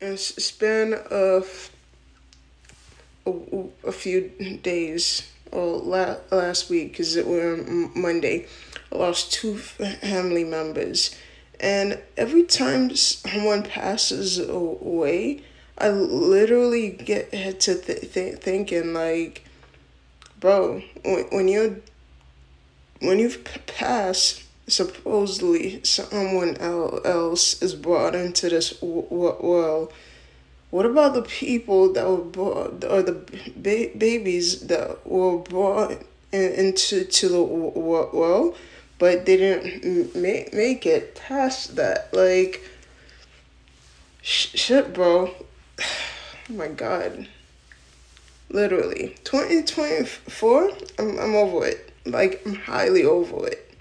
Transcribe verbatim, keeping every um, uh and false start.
a span of a, a few days, or la- last week, because it was Monday, I lost two family members. And every time someone passes away, I literally get to th- th- thinking, like, bro, when, when you're when you've passed, supposedly someone else is brought into this world. What about the people that were brought, or the ba- babies that were brought in, into to the world, but they didn't make make it past that? Like, sh- shit, bro. Oh my God. Literally, twenty twenty-four. I'm I'm over it. Like, I'm highly over it.